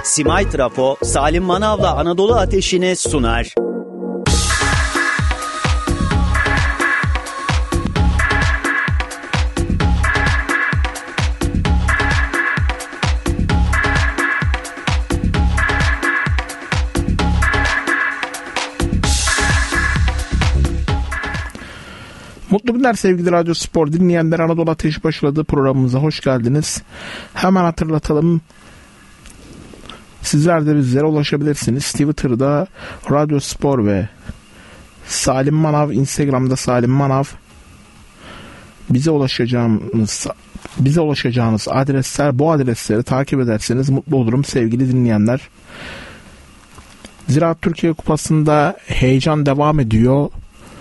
Simay Trafo, Salim Manav'la Anadolu Ateşi'ni sunar. Mutlu günler sevgili Radyo Spor dinleyenler, Anadolu Ateşi başladığı programımıza hoş geldiniz. Hemen hatırlatalım. Sizler de bizlere ulaşabilirsiniz. Twitter'da Radyo Spor ve Salim Manav, Instagram'da Salim Manav. Bize ulaşacağınız adresler, bu adresleri takip ederseniz mutlu olurum sevgili dinleyenler. Ziraat Türkiye Kupası'nda heyecan devam ediyor.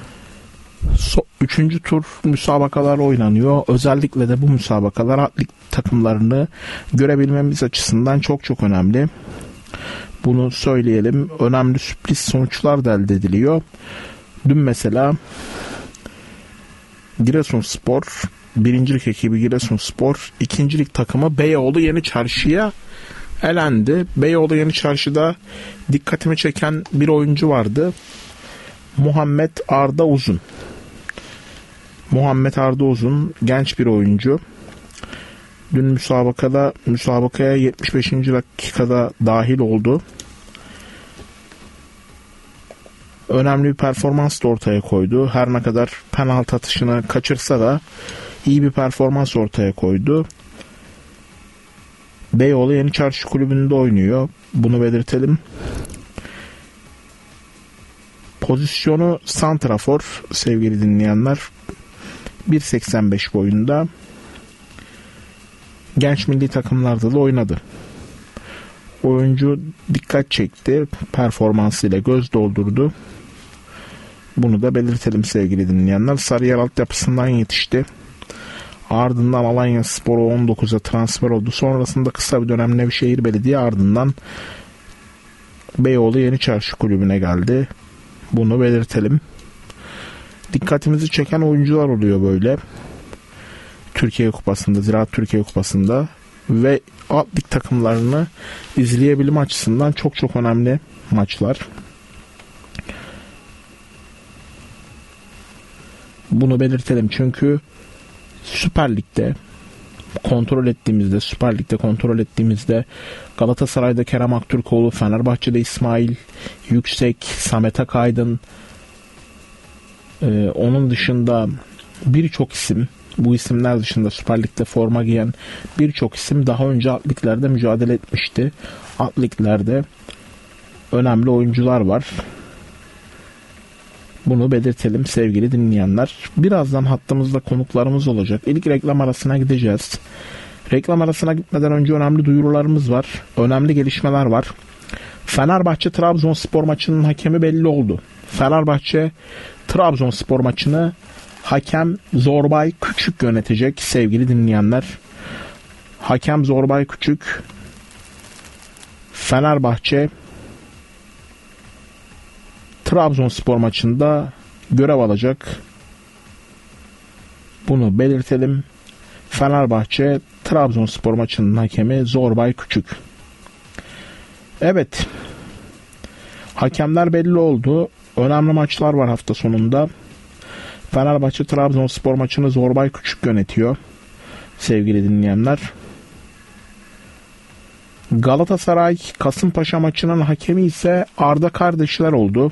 Üçüncü tur müsabakalar oynanıyor. Özellikle de bu müsabakalar atlet takımlarını görebilmemiz açısından çok çok önemli. Bunu söyleyelim. Önemli sürpriz sonuçlar da elde ediliyor. Dün mesela Giresunspor, birincilik ekibi Giresunspor, ikincilik takımı Beyoğlu Yeni Çarşı'ya elendi. Beyoğlu Yeni Çarşı'da dikkatimi çeken bir oyuncu vardı. Muhammed Arda Uzun. Muhammed Arda Uzun genç bir oyuncu. Dün müsabakaya 75. dakikada dahil oldu. Önemli bir performans da ortaya koydu. Her ne kadar penaltı atışını kaçırsa da iyi bir performans ortaya koydu. Beyoğlu Yeni Çarşı Kulübü'nde oynuyor. Bunu belirtelim. Pozisyonu santrafor sevgili dinleyenler. 1.85 boyunda. Genç milli takımlarda da oynadı. Oyuncu dikkat çekti. Performansıyla göz doldurdu. Bunu da belirtelim sevgili dinleyenler. Sarıyer altyapısından yetişti. Ardından Alanyaspor'a 19'a transfer oldu. Sonrasında kısa bir dönem Nevşehir Belediye, ardından Beyoğlu Yeni Çarşı Kulübü'ne geldi. Bunu belirtelim. Dikkatimizi çeken oyuncular oluyor böyle. Türkiye Kupası'nda, Ziraat Türkiye Kupası'nda ve alt lig takımlarını izleyebilme açısından çok çok önemli maçlar. Bunu belirtelim çünkü Süper Lig'de kontrol ettiğimizde Galatasaray'da Kerem Aktürkoğlu, Fenerbahçe'de İsmail Yüksek, Samet Akaydın, onun dışında birçok isim, bu isimler dışında Süper Lig'de forma giyen birçok isim daha önce alt liglerde mücadele etmişti. Alt liglerde önemli oyuncular var. Bunu belirtelim sevgili dinleyenler. Birazdan hattımızda konuklarımız olacak. İlk reklam arasına gideceğiz. Reklam arasına gitmeden önce önemli duyurularımız var. Önemli gelişmeler var. Fenerbahçe Trabzonspor maçının hakemi belli oldu. Fenerbahçe Trabzonspor maçını hakem Zorbay Küçük yönetecek sevgili dinleyenler. Hakem Zorbay Küçük Fenerbahçe Trabzonspor maçında görev alacak. Bunu belirtelim. Fenerbahçe Trabzonspor maçının hakemi Zorbay Küçük. Evet. Hakemler belli oldu. Önemli maçlar var hafta sonunda. Fenerbahçe Trabzonspor maçını Zorbay Küçük yönetiyor sevgili dinleyenler. Galatasaray Kasımpaşa maçının hakemi ise Arda kardeşler oldu.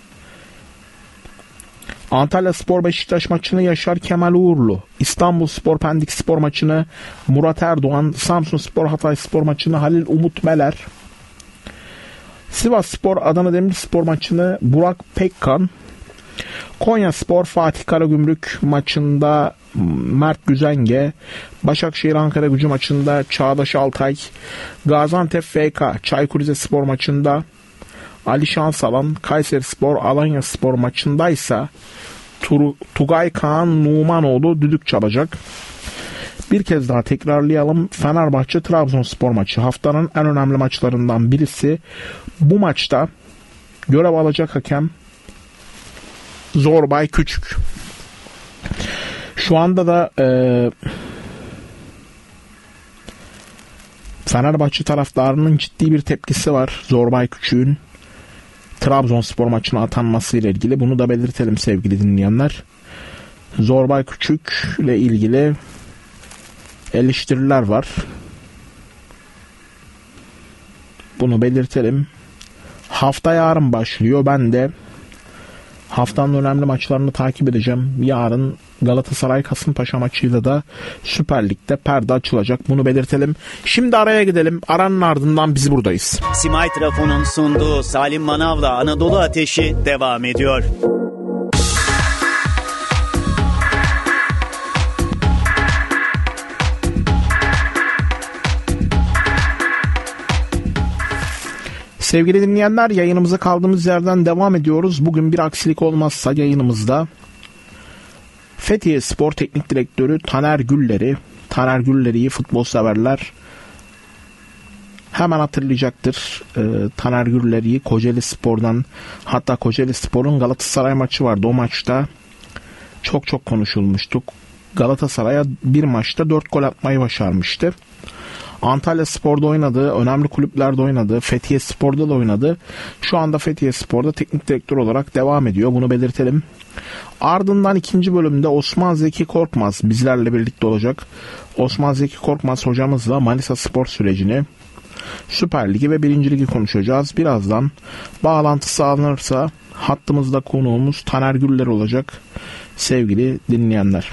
Antalyaspor Beşiktaş maçını Yaşar Kemal Uğurlu, İstanbulspor Pendikspor maçını Murat Erdoğan, Samsunspor Hatayspor maçını Halil Umut Meler, Sivasspor Adana Demirspor maçını Burak Pekkan, Konyaspor Fatih Karagümrük maçında Mert Güzenge, Başakşehir Ankaragücü maçında Çağdaş Altay, Gaziantep FK Çaykur Rizespor maçında Ali Şansalan, Kayserispor Alanyaspor maçındaysa Tugay Kaan Numanoğlu düdük çalacak. Bir kez daha tekrarlayalım. Fenerbahçe Trabzonspor maçı haftanın en önemli maçlarından birisi. Bu maçta görev alacak hakem Zorbay Küçük. Şu anda da Fenerbahçe taraftarının ciddi bir tepkisi var. Zorbay Küçük'ün Trabzonspor maçına atanmasıyla ilgili. Bunu da belirtelim sevgili dinleyenler. Zorbay Küçük ile ilgili eleştiriler var. Bunu belirtelim. Hafta yarın başlıyor. Ben de haftanın önemli maçlarını takip edeceğim. Yarın Galatasaray Kasımpaşa maçıyla da Süper Lig'de perde açılacak. Bunu belirtelim. Şimdi araya gidelim. Aranın ardından biz buradayız. Simay Trafo'nun sunduğu Salim Manav'la Anadolu Ateşi devam ediyor. Sevgili dinleyenler, yayınımıza kaldığımız yerden devam ediyoruz. Bugün bir aksilik olmazsa yayınımızda Fethiye Spor Teknik Direktörü Taner Güller'i futbol severler hemen hatırlayacaktır. Taner Güller'i Kocaeli Spor'dan, hatta Kocaeli Spor'un Galatasaray maçı vardı. O maçta çok konuşulmuştuk. Galatasaray'a bir maçta 4 gol atmayı başarmıştı. Antalya Spor'da oynadı, önemli kulüplerde oynadı, Fethiye Spor'da da oynadı. Şu anda Fethiye Spor'da teknik direktör olarak devam ediyor. Bunu belirtelim. Ardından ikinci bölümde Osman Zeki Korkmaz bizlerle birlikte olacak. Osman Zeki Korkmaz hocamızla Manisa Spor sürecini, Süper Ligi ve 1. Ligi konuşacağız. Birazdan bağlantı sağlanırsa hattımızda konuğumuz Taner Güller olacak sevgili dinleyenler.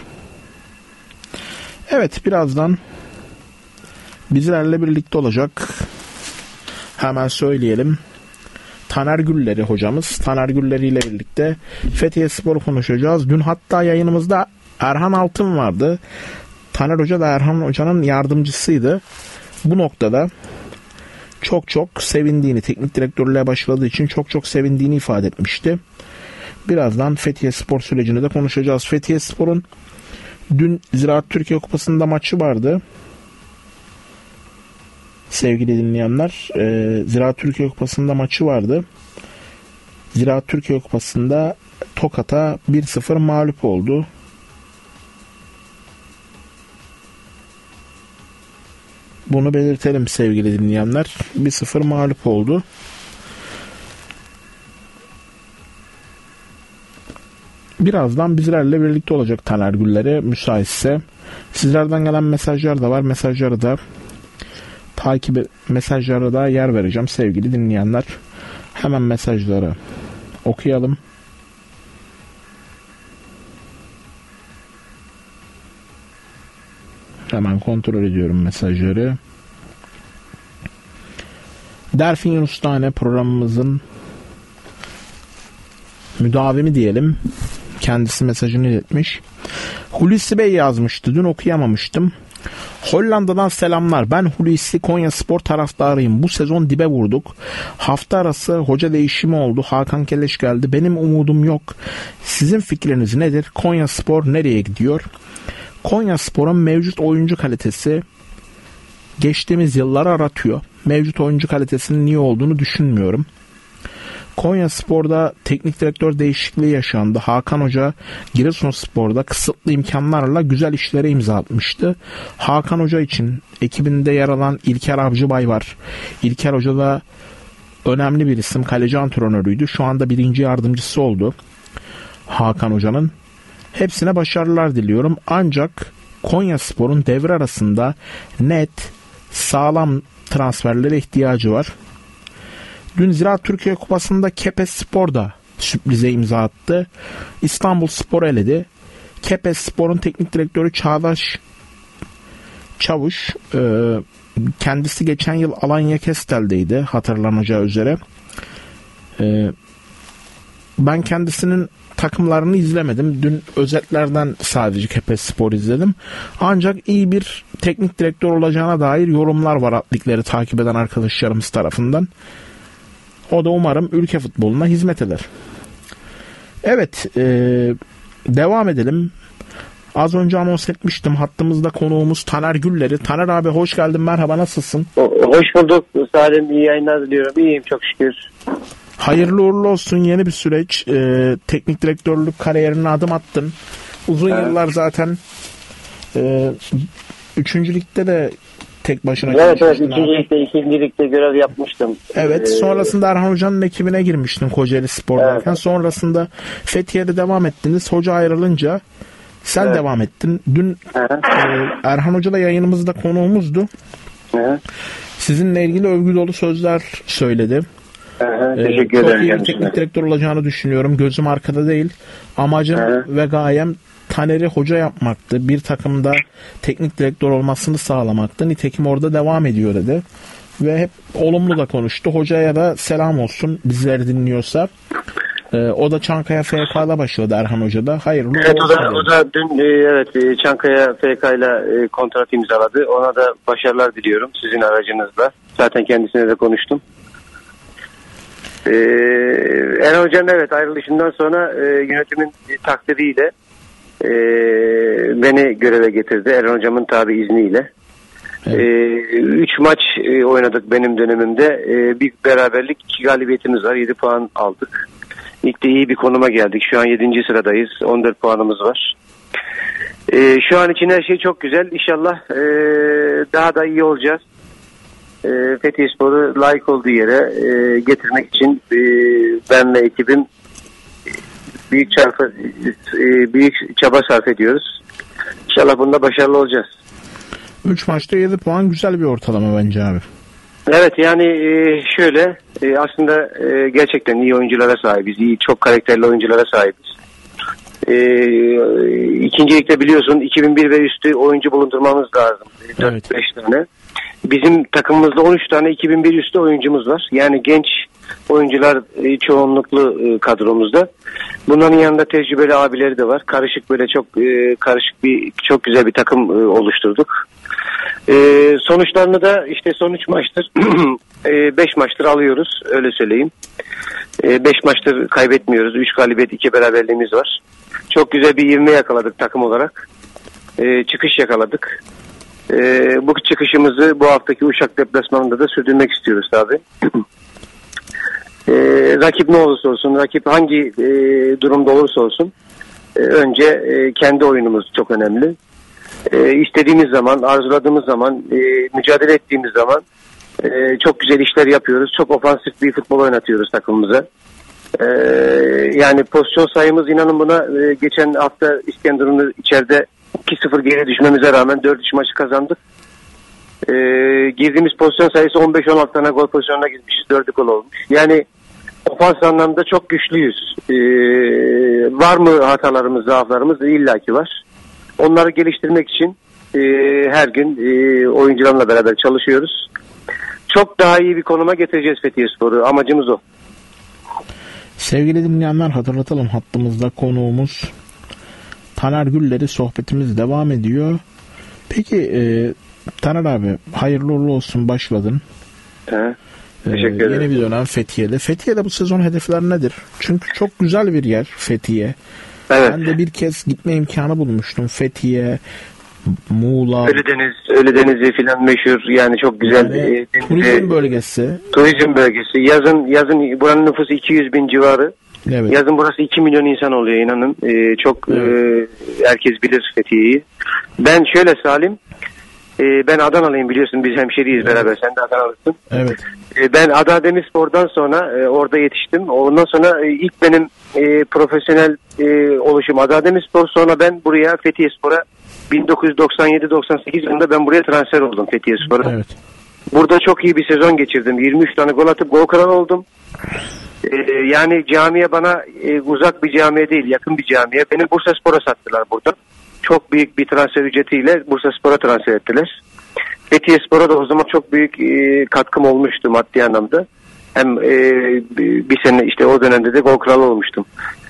Evet, birazdan bizlerle birlikte olacak. Hemen söyleyelim. Taner Güller'i hocamız. Taner Güller'i ile birlikte Fethiye Spor'u konuşacağız. Dün hatta yayınımızda Erhan Altın vardı. Taner Hoca da Erhan Hoca'nın yardımcısıydı. Bu noktada çok sevindiğini, teknik direktörlüğe başladığı için çok sevindiğini ifade etmişti. Birazdan Fethiye Spor sürecini de konuşacağız. Fethiye Spor'un dün Ziraat Türkiye Kupası'nda maçı vardı. Sevgili dinleyenler, Ziraat Türkiye Kupası'nda maçı vardı. Ziraat Türkiye Kupası'nda Tokat'a 1-0 mağlup oldu. Bunu belirtelim sevgili dinleyenler. 1-0 mağlup oldu. Birazdan bizlerle birlikte olacak Taner Güller'e müsaitse. Sizlerden gelen mesajlar da var. Mesajlara da yer vereceğim sevgili dinleyenler. Hemen mesajları okuyalım. Hemen kontrol ediyorum mesajları. Derfin Yunus Tane programımızın müdavimi diyelim. Kendisi mesajını iletmiş. Hulusi Bey yazmıştı. Dün okuyamamıştım. Hollanda'dan selamlar. Ben Hulusi, Konya Spor taraftarıyım. Bu sezon dibe vurduk. Hafta arası hoca değişimi oldu. Hakan Keleş geldi. Benim umudum yok. Sizin fikriniz nedir? Konya Spor nereye gidiyor? Konya Spor'un mevcut oyuncu kalitesi geçtiğimiz yılları aratıyor. Mevcut oyuncu kalitesinin iyi olduğunu düşünmüyorum. Konya Spor'da teknik direktör değişikliği yaşandı. Hakan Hoca Giresunspor'da kısıtlı imkanlarla güzel işlere imza atmıştı. Hakan Hoca için ekibinde yer alan İlker Avcıbay var. İlker Hoca da önemli bir isim. Kaleci antrenörüydü. Şu anda 1. yardımcısı oldu Hakan Hoca'nın. Hepsine başarılar diliyorum. Ancak Konya Spor'un devre arasında net, sağlam transferlere ihtiyacı var. Dün Ziraat Türkiye Kupası'nda Kepes Spor da sürprize imza attı. İstanbul Spor'u eledi. Kepes Spor'un teknik direktörü Çağdaş Çavuş, kendisi geçen yıl Alanya Kestel'deydi hatırlanacağı üzere. Ben kendisinin takımlarını izlemedim. Dün özetlerden sadece Kepes Spor izledim. Ancak iyi bir teknik direktör olacağına dair yorumlar var atlikleri takip eden arkadaşlarımız tarafından. O da umarım ülke futboluna hizmet eder. Evet, devam edelim. Az önce anons etmiştim. Hattımızda konuğumuz Taner Güller'i. Taner abi hoş geldin. Merhaba, nasılsın? Hoş bulduk Salim. İyi yayınlar diliyorum. İyiyim çok şükür. Hayırlı uğurlu olsun, yeni bir süreç. Teknik direktörlük kariyerine adım attın. Uzun yıllar zaten 3. Lig'de de tek başına Evet, çalışmıştın abi. ikincilikte görev yapmıştım. Evet, sonrasında Erhan Hoca'nın ekibine girmiştin Kocaeli Spor'dayken. Evet. Sonrasında Fethiye'de devam ettiniz. Hoca ayrılınca sen devam ettin. Dün Erhan Hoca da yayınımızda konuğumuzdu. Hı. Sizinle ilgili övgü dolu sözler söyledi. Teşekkür çok ederim. iyi bir teknik direktör olacağını düşünüyorum. Gözüm arkada değil. Amacım ve gayem Taner'i hoca yapmaktı. Bir takımda teknik direktör olmasını sağlamaktı. Nitekim orada devam ediyor dedi. Ve hep olumlu da konuştu. Hocaya da selam olsun bizleri dinliyorsa. O da Çankaya FK'da başladı Erhan Hoca da. Hayırlı Evet, olsun. o da dün Çankaya FK ile kontrat imzaladı. Ona da başarılar diliyorum sizin aracınızla. Zaten kendisine de konuştum. Erhan Hoca'nın ayrılışından sonra yönetimin takdiriyle beni göreve getirdi. Erhan Hocamın tabi izniyle. 3 maç oynadık benim dönemimde. Bir beraberlik, 2 galibiyetimiz var. 7 puan aldık. Ligde iyi bir konuma geldik. Şu an 7. sıradayız. 14 puanımız var. Şu an için her şey çok güzel. İnşallah daha da iyi olacağız. Fethiyespor'u layık olduğu yere getirmek için ben ve ekibim büyük çaba sarf ediyoruz. İnşallah bunda başarılı olacağız. 3 maçta 7 puan güzel bir ortalama bence abi. Evet, yani şöyle aslında gerçekten iyi oyunculara sahibiz. Çok karakterli oyunculara sahibiz. İkincilikte biliyorsun 2001 ve üstü oyuncu bulundurmamız lazım. 4-5 tane. Bizim takımımızda 13 tane 2001 üstü oyuncumuz var. Yani genç oyuncular çoğunluklu kadromuzda. Bunların yanında tecrübeli abileri de var. Karışık böyle çok güzel bir takım oluşturduk. Sonuçlarını da işte son 3 maçtır 5 maçtır alıyoruz, öyle söyleyeyim. 5 maçtır kaybetmiyoruz. 3 galibiyet 2 beraberliğimiz var. Çok güzel bir ivme yakaladık takım olarak. Çıkış yakaladık. Bu çıkışımızı bu haftaki Uşak deplasmanında da sürdürmek istiyoruz tabi. Rakip ne olursa olsun, rakip hangi durumda olursa olsun önce kendi oyunumuz çok önemli. İstediğimiz zaman, arzuladığımız zaman, mücadele ettiğimiz zaman çok güzel işler yapıyoruz. Çok ofansif bir futbol oynatıyoruz takımımıza. Yani pozisyon sayımız, inanın buna, geçen hafta İskenderun'u içeride 2-0 geri düşmemize rağmen 4-3 maçı kazandık. Girdiğimiz pozisyon sayısı 15-16 tane gol pozisyonuna gitmişiz. 4'ü gol olmuş. Yani ofans anlamda çok güçlüyüz. Var mı hatalarımız, zaaflarımız? İllaki var. Onları geliştirmek için her gün oyuncularla beraber çalışıyoruz. Çok daha iyi bir konuma getireceğiz Fethiyespor'u. Amacımız o. Sevgili dinleyenler, hatırlatalım, hattımızda konuğumuz Taner Gülleri, sohbetimiz devam ediyor. Peki Taner abi, hayırlı uğurlu olsun, başladın. Teşekkür ederim. Yeni bir dönem Fethiye'de. Fethiye'de bu sezon hedefler nedir? Çünkü çok güzel bir yer Fethiye. Evet. Ben de bir kez gitme imkanı bulmuştum. Fethiye, Muğla. Ölüdeniz'i filan meşhur, yani çok güzel. Yani, turizm bölgesi. Turizm bölgesi. Yazın buranın nüfusu 200 bin civarı. Evet. Yazın burası 2 milyon insan oluyor, inanın. Çok herkes bilir Fethiye'yi. Ben şöyle Salim, ben Adanalıyım, biliyorsun, biz hemşeriyiz beraber. Sen de Adanalısın. Evet. Ben Adana Demirspor'dan sonra orada yetiştim. Ondan sonra ilk benim profesyonel oluşum Adana Demirspor. Sonra ben buraya Fethiyespor'a 1997-98 yılında ben buraya transfer oldum Fethiyespor'a. Evet. Burada çok iyi bir sezon geçirdim. 23 tane gol atıp gol kralı oldum. Yani camiye bana uzak bir camiye değil, yakın bir camiye. Beni Bursaspor'a sattılar burada. Çok büyük bir transfer ücretiyle Bursaspor'a transfer ettiler. Fethiyespor'a da o zaman çok büyük katkım olmuştu maddi anlamda. Hem bir sene işte o dönemde de gol kralı olmuştum.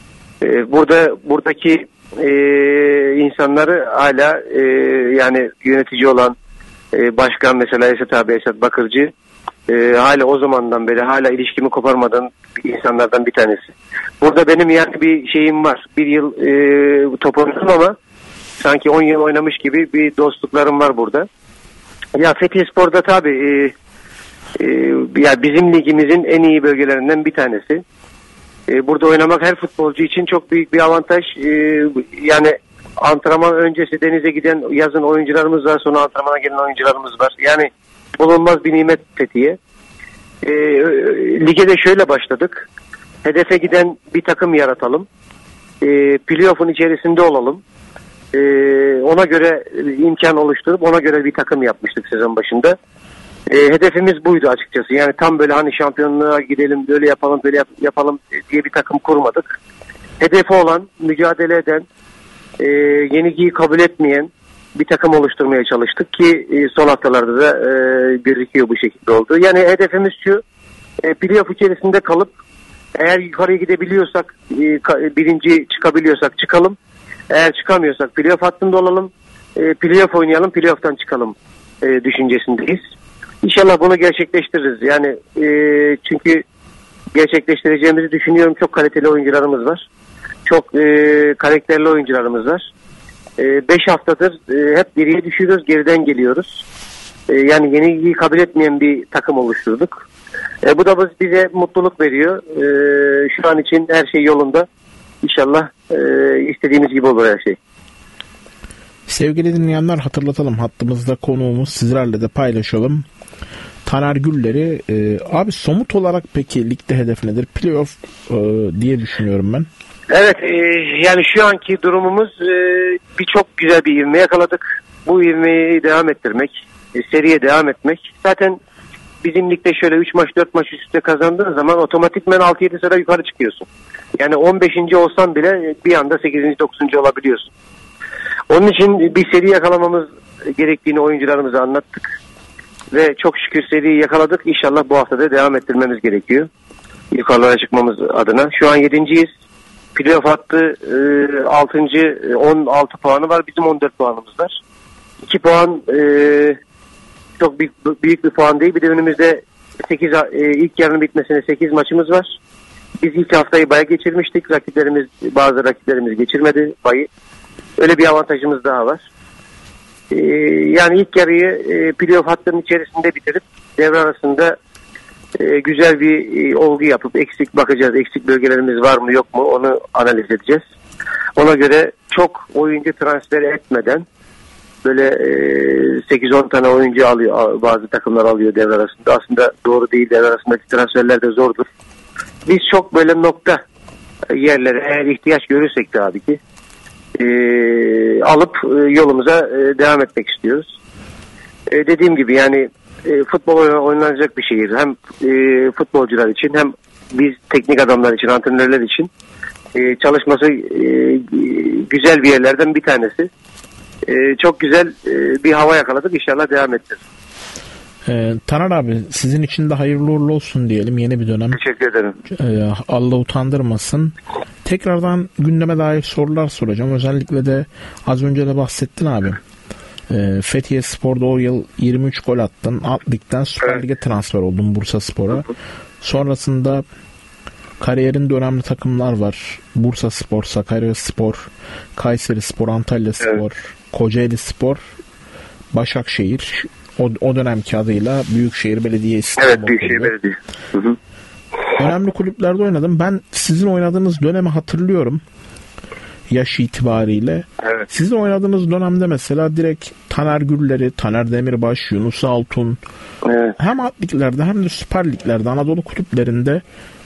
Buradaki insanları hala yani yönetici olan başkan mesela Esat Bakırcı, hala o zamandan beri hala ilişkimi koparmadan insanlardan bir tanesi. Burada benim yani bir şeyim var. Bir yıl top oynadım ama sanki 10 yıl oynamış gibi bir dostluklarım var burada. Ya Fethiyespor'da tabii ya bizim ligimizin en iyi bölgelerinden bir tanesi. Burada oynamak her futbolcu için çok büyük bir avantaj. Yani Antrenman öncesi denize giden yazın oyuncularımız var. Sonra antrenmana gelen oyuncularımız var. Yani bulunmaz bir nimet Fethiye. Lige de şöyle başladık. Hedefe giden bir takım yaratalım. Playoff'un içerisinde olalım. Ona göre imkan oluşturup ona göre bir takım yapmıştık sezon başında. Hedefimiz buydu açıkçası. Yani tam böyle hani şampiyonluğa gidelim, böyle yapalım, böyle yapalım diye bir takım kurmadık. Hedefi olan, mücadele eden, yenilgiyi kabul etmeyen bir takım oluşturmaya çalıştık ki son haftalarda da gözüküyor bu şekilde oldu. Yani hedefimiz şu, playoff içerisinde kalıp eğer yukarıya gidebiliyorsak, birinci çıkabiliyorsak çıkalım. Eğer çıkamıyorsak playoff hattında olalım, playoff oynayalım, playoff'tan çıkalım düşüncesindeyiz. İnşallah bunu gerçekleştiririz. Yani çünkü gerçekleştireceğimizi düşünüyorum. Çok kaliteli oyuncularımız var. Çok karakterli oyuncularımız var. 5 haftadır hep geriye düşüyoruz, geriden geliyoruz. Yani yenilgiyi kabul etmeyen bir takım oluşturduk. Bu da bize mutluluk veriyor. Şu an için her şey yolunda. İnşallah istediğimiz gibi olur her şey. Sevgili dinleyenler, hatırlatalım, hattımızda konuğumuz, sizlerle de paylaşalım. Taner Güller'i. Abi somut olarak peki ligde hedef nedir? Playoff diye düşünüyorum ben. Evet, yani şu anki durumumuz çok güzel bir ivme yakaladık. Bu ivmeyi devam ettirmek, seriye devam etmek. Zaten bizim ligde şöyle 3 maç 4 maç üst üste kazandığın zaman otomatikmen 6-7 sıra yukarı çıkıyorsun. Yani 15. olsan bile bir anda 8. 9. olabiliyorsun. Onun için bir seri yakalamamız gerektiğini oyuncularımıza anlattık. Ve çok şükür seriyi yakaladık. İnşallah bu hafta da devam ettirmemiz gerekiyor. Yukarılara çıkmamız adına. Şu an 7.yiz. Playoff hattı 6. 16 puanı var. Bizim 14 puanımız var. 2 puan çok büyük bir puan değil. Bir de önümüzde ilk yarının bitmesine 8 maçımız var. Biz ilk haftayı baya geçirmiştik. Bazı rakiplerimiz geçirmedi bayı. Öyle bir avantajımız daha var. Yani ilk yarıyı playoff hattının içerisinde bitirip devre arasında güzel bir olgu yapıp bakacağız. Eksik bölgelerimiz var mı yok mu onu analiz edeceğiz. Ona göre çok oyuncu transfer etmeden böyle 8-10 tane oyuncu alıyor. Bazı takımlar alıyor devre arasında. Aslında doğru değil, devre arasındaki transferler de zordur. Biz çok böyle nokta yerlere eğer ihtiyaç görürsek tabii ki alıp yolumuza devam etmek istiyoruz. Dediğim gibi yani futbol oynanacak bir şehir. Hem futbolcular için hem biz teknik adamlar için, antrenörler için çalışması güzel bir yerlerden bir tanesi. Çok güzel bir hava yakaladık. İnşallah devam edeceğiz. Taner abi, sizin için de hayırlı uğurlu olsun diyelim, yeni bir dönem. Teşekkür ederim. Allah utandırmasın. Tekrardan gündeme dair sorular soracağım. Özellikle de az önce de bahsettin abi. Fethiye Spor'da o yıl 23 gol attın. Alt ligden Süper Lig'e transfer oldun, Bursa Spor'a. Sonrasında kariyerinde önemli takımlar var. Bursa Spor, Sakarya Spor, Kayseri Spor, Antalya Spor, Kocaeli Spor, Başakşehir. O dönemki adıyla Büyükşehir Belediye İstanbul. Evet, Büyükşehir Belediye. Hı hı. Önemli kulüplerde oynadım. Ben sizin oynadığınız dönemi hatırlıyorum. Yaş itibariyle. Evet. Sizin oynadığınız dönemde mesela direkt Taner Güller'i, Taner Demirbaş, Yunus Altun, evet, hem alt liglerde hem de Süper Liglerde, Anadolu kulüplerinde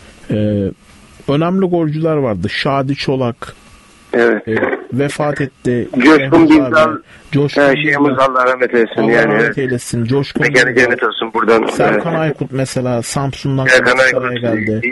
önemli golcüler vardı. Şadi Çolak, evet, vefat etti. Coşkun Bizdal, Şeyhimiz Allah rahmet eylesin. Allah rahmet eylesin. Coşkun Mekanı cennet olsun buradan. Serkan Aykut mesela Samsun'dan geldi.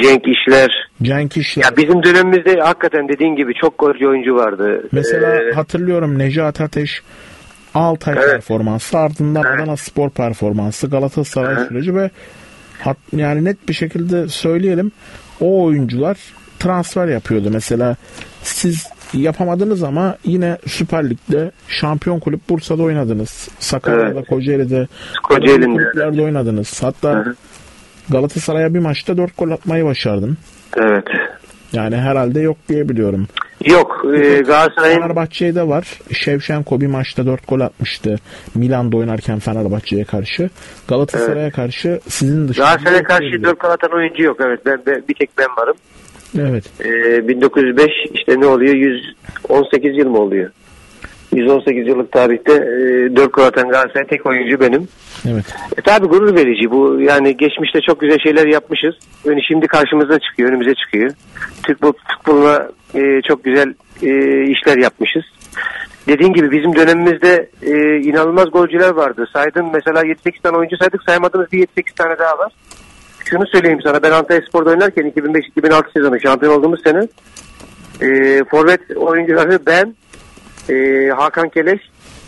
Cenk İşler. Ya bizim dönemimizde hakikaten dediğin gibi çok golcü oyuncu vardı. Mesela hatırlıyorum, Necati Ateş Altay performansı, ardından Adana Spor performansı, Galatasaray süreci ve yani net bir şekilde söyleyelim, o oyuncular transfer yapıyordu. Mesela siz yapamadınız ama yine Süper Lig'de şampiyon kulüp Bursa'da oynadınız. Sakarya'da, Kocaeli'de, kulüplerde oynadınız. Hatta Galatasaray'a bir maçta 4 gol atmayı başardın. Evet. Yani herhalde yok diye biliyorum. Yok. Galatasaray'ın Fenerbahçe'de var. Şevşenko bir maçta 4 gol atmıştı. Milan'da oynarken Fenerbahçe'ye karşı. Galatasaray'a karşı sizin dışında. Galatasaray'a karşı 4 gol atan oyuncu yok. Evet. Bir tek ben varım. Evet. 1905 işte ne oluyor? 118 yıl mı oluyor? 118 yıllık tarihte 4 gol atan Galatasaray tek oyuncu benim. Evet. Tabii gurur verici bu. Yani geçmişte çok güzel şeyler yapmışız. Yani şimdi karşımıza çıkıyor, önümüze çıkıyor. Türk futboluna çok güzel işler yapmışız. Dediğin gibi bizim dönemimizde inanılmaz golcüler vardı. Saydım mesela 7-8 tane oyuncu saydık. Saymadığımız bir 7-8 tane daha var. Şunu söyleyeyim sana. Ben Antalyaspor'da oynarken 2005-2006 sezonu şampiyon olduğumuz sene forvet oyuncuları ben, Hakan Keleş,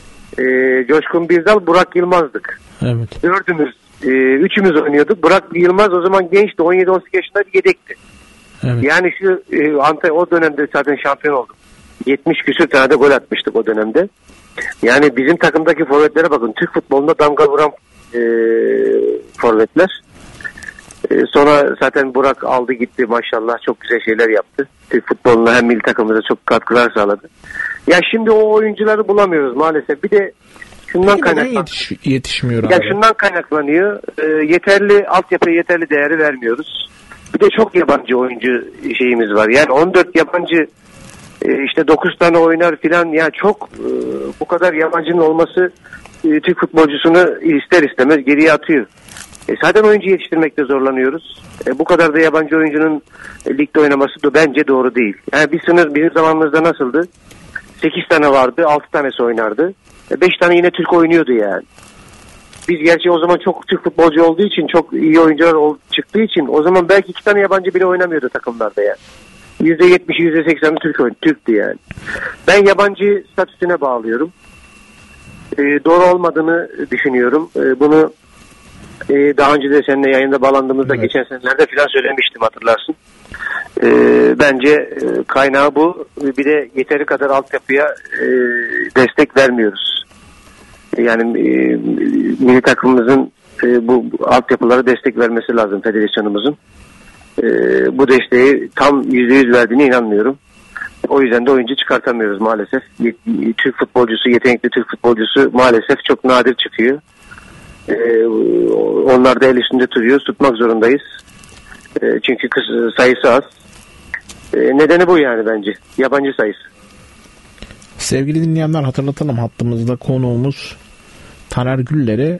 Coşkun Birdal, Burak Yılmaz'dık. Evet. Dördümüz, üçümüz oynuyorduk. Burak Yılmaz o zaman gençti. 17-18 yaşında yedekti. Evet. Yani şu o dönemde zaten şampiyon olduk. 70 küsür tane de gol atmıştık o dönemde. Yani bizim takımdaki forvetlere bakın. Türk futbolunda damga vuran forvetler. Sonra zaten Burak aldı gitti maşallah. Çok güzel şeyler yaptı. Türk futboluna hem milli takımımıza çok katkılar sağladı. Ya şimdi o oyuncuları bulamıyoruz maalesef. Bir de şundan kaynaklanıyor. Yetişmiyor abi. Ya şundan kaynaklanıyor. Yeterli altyapıya yeterli değeri vermiyoruz. Bir de çok yabancı oyuncu şeyimiz var. Yani 14 yabancı işte 9 tane oynar filan. Yani çok bu kadar yabancının olması Türk futbolcusunu ister istemez geriye atıyor. Zaten oyuncu yetiştirmekte zorlanıyoruz. Bu kadar da yabancı oyuncunun ligde oynaması da bence doğru değil. Yani bir sınır bizim zamanımızda nasıldı? 8 tane vardı, 6 tanesi oynardı. 5 tane yine Türk oynuyordu yani. Biz gerçi o zaman çok Türk futbolcu olduğu için, çok iyi oyuncular çıktığı için o zaman belki 2 tane yabancı bile oynamıyordu takımlarda yani. %70'i %80'i Türktü yani. Ben yabancı statüsüne bağlıyorum. Doğru olmadığını düşünüyorum. Bunu daha önce de seninle yayında bağlandığımızda evet. Geçen senelerde filan söylemiştim hatırlarsın. Bence kaynağı bu. Bir de yeteri kadar altyapıya destek vermiyoruz. Yani milli takımımızın bu altyapılara destek vermesi lazım federasyonumuzun. Bu desteği tam %100 verdiğine inanmıyorum. O yüzden de oyuncu çıkartamıyoruz maalesef. Türk futbolcusu, yetenekli Türk futbolcusu maalesef çok nadir çıkıyor. Onlar da el üstünde duruyor. Tutmak zorundayız. Çünkü sayısı az. Nedeni bu yani bence. Yabancı sayısı. Sevgili dinleyenler hatırlatalım. Hattımızda konuğumuz Taner Güller'i.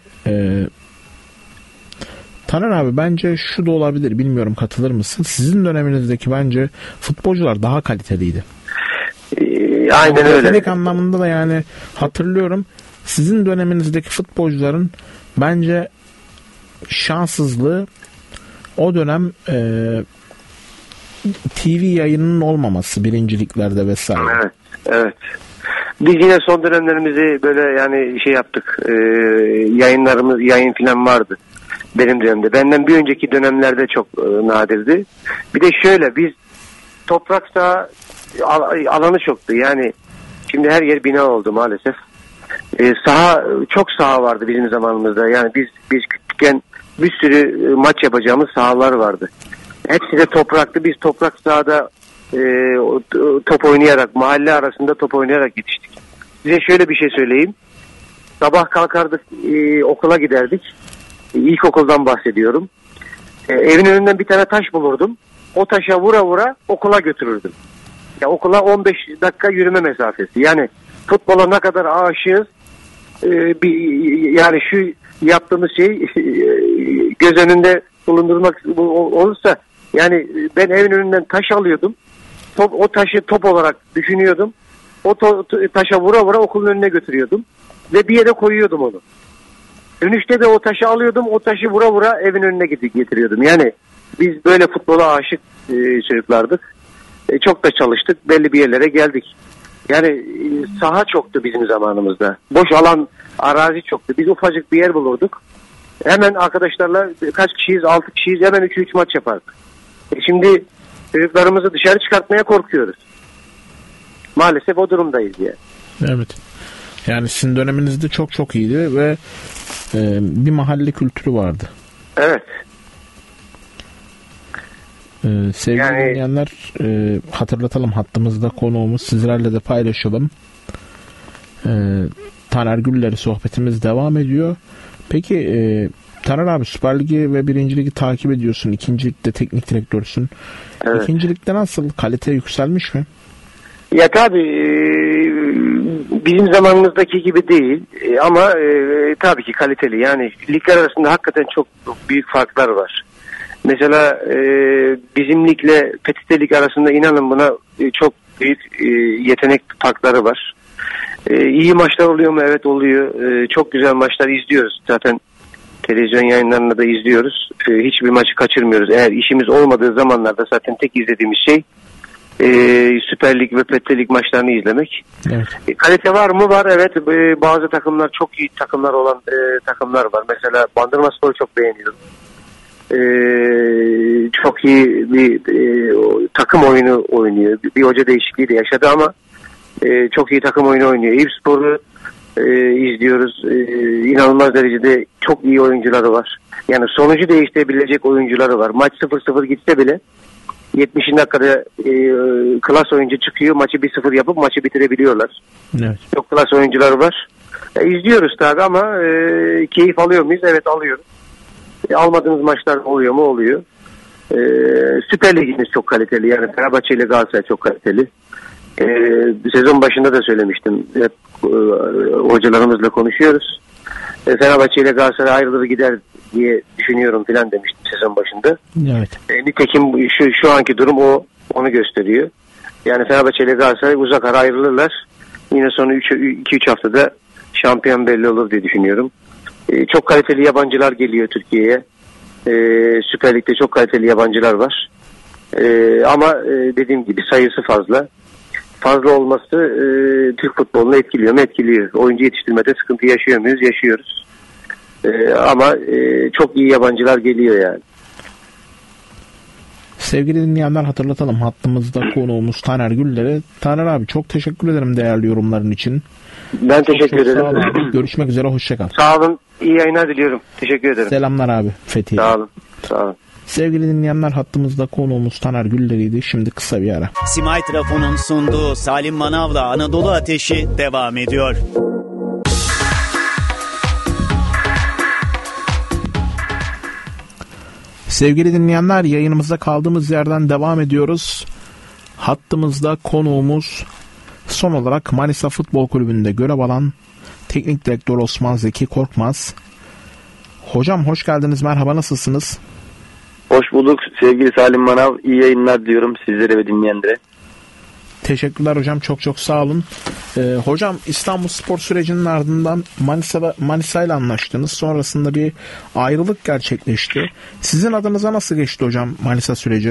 Taner abi bence şu da olabilir. Bilmiyorum katılır mısın? Sizin döneminizdeki bence futbolcular daha kaliteliydi. Aynen öyle. Yetenek anlamında da yani hatırlıyorum. Sizin döneminizdeki futbolcuların bence şanssızlığı o dönem TV yayınının olmaması birinciliklerde vesaire. Evet, evet. Biz yine son dönemlerimizi böyle yani şey yaptık. Yayın falan vardı. Benim dönemde. Benden bir önceki dönemlerde çok nadirdi. Bir de şöyle biz toprak saha alanı çoktu. Yani şimdi her yer bina oldu maalesef. Çok saha vardı bizim zamanımızda. Yani biz küçükken bir sürü maç yapacağımız sahalar vardı. Hepsi de topraktı. Biz toprak sahada top oynayarak, mahalle arasında top oynayarak yetiştik. Size şöyle bir şey söyleyeyim. Sabah kalkardık, okula giderdik. İlkokuldan bahsediyorum. Evin önünden bir tane taş bulurdum. O taşa vura vura okula götürürdüm. Ya okula 15 dakika yürüme mesafesi. Yani futbola ne kadar aşığız. Yani şu yaptığımız şey göz önünde bulundurmak olursa yani ben evin önünden taş alıyordum. O taşı top olarak düşünüyordum. O taşa vura vura okulun önüne götürüyordum. Ve bir yere koyuyordum onu. Dönüşte de o taşı alıyordum. O taşı vura vura evin önüne getiriyordum. Yani biz böyle futbola aşık çocuklardık. Çok da çalıştık. Belli bir yerlere geldik. Yani saha çoktu bizim zamanımızda. Boş alan, arazi çoktu. Biz ufacık bir yer bulurduk. Hemen arkadaşlarla kaç kişiyiz? 6 kişiyiz. Hemen 3 maç yapardık. Şimdi çocuklarımızı dışarı çıkartmaya korkuyoruz. Maalesef o durumdayız yani. Evet. Yani sizin döneminizde çok çok iyiydi ve bir mahalle kültürü vardı. Evet. Sevgili dinleyenler hatırlatalım hattımızda konuğumuz sizlerle de paylaşalım. Taner Güller'i sohbetimiz devam ediyor. Peki Taner abi, Süper Ligi ve 1. Ligi takip ediyorsun. 2. Lig'de teknik direktörsün. Evet. 2. Lig'de nasıl? Kalite yükselmiş mi? Ya tabii bizim zamanımızdaki gibi değil ama tabii ki kaliteli. Yani ligler arasında hakikaten çok büyük farklar var. Mesela bizim ligle PTT Lig arasında inanın buna çok büyük yetenek farkları var. İyi maçlar oluyor mu? Evet oluyor. Çok güzel maçlar izliyoruz. Zaten televizyon yayınlarında da izliyoruz. Hiçbir maçı kaçırmıyoruz. Eğer işimiz olmadığı zamanlarda zaten tek izlediğimiz şey Süper Lig ve PTT Lig maçlarını izlemek. Evet. Kalite var mı? Var, evet. Bazı takımlar, çok iyi takımlar olan takımlar var. Mesela Bandırmaspor'u çok beğeniyorum. Çok iyi bir takım oyunu oynuyor. Bir hoca değişikliği de yaşadı ama çok iyi takım oyunu oynuyor. Eyüpspor'u izliyoruz. İnanılmaz derecede çok iyi oyuncuları var. Yani sonucu değiştirebilecek oyuncuları var. Maç 0-0 gitse bile 70. dakikada klas oyuncu çıkıyor. Maçı 1-0 yapıp maçı bitirebiliyorlar. Evet. Çok klas oyuncuları var. İzliyoruz tabii ama keyif alıyor muyuz? Evet, alıyoruz. Almadığımız maçlar oluyor mu? Oluyor. Süper Ligimiz çok kaliteli. Yani Fenerbahçe ile Galatasaray çok kaliteli. Sezon başında da söylemiştim. Hep hocalarımızla konuşuyoruz. Fenerbahçe ile Galatasaray ayrılır gider diye düşünüyorum falan demiştim sezon başında. Evet. Nitekim şu anki durum onu gösteriyor. Yani Fenerbahçe ile Galatasaray uzak ara ayrılırlar. Yine sonra 2-3 haftada şampiyon belli olur diye düşünüyorum. Çok kaliteli yabancılar geliyor Türkiye'ye. Süper Lig'de çok kaliteli yabancılar var. Ama dediğim gibi sayısı fazla. Fazla olması Türk futbolunu etkiliyor mu? Etkiliyor. Oyuncu yetiştirmede sıkıntı yaşıyor muyuz? Yaşıyoruz. Ama çok iyi yabancılar geliyor yani. Sevgili dinleyenler, hatırlatalım, hattımızda konuğumuz Taner Güller'e. Taner abi, çok teşekkür ederim değerli yorumların için. Ben teşekkür ederim. Sağ olun abi. Görüşmek üzere, hoşçakal. Sağ olun. İyi yayınlar diliyorum. Teşekkür ederim. Selamlar abi Fethiye. Sağ olun. Sağ olun. Sevgili dinleyenler, hattımızda konuğumuz Taner Güller'iydi. Şimdi kısa bir ara. Simay Trafo'nun sunduğu Salim Manav'la Anadolu Ateşi devam ediyor. Sevgili dinleyenler, yayınımıza kaldığımız yerden devam ediyoruz. Hattımızda konuğumuz son olarak Manisa Futbol Kulübü'nde görev alan Teknik Direktör Osman Zeki Korkmaz. Hocam hoş geldiniz, merhaba, nasılsınız? Hoş bulduk sevgili Salim Manav. İyi yayınlar diyorum sizlere ve dinleyenlere. Teşekkürler hocam, çok çok sağ olun. Hocam, İstanbulspor sürecinin ardından Manisa ile anlaştınız. Sonrasında bir ayrılık gerçekleşti. Sizin adınıza nasıl geçti hocam Manisa süreci?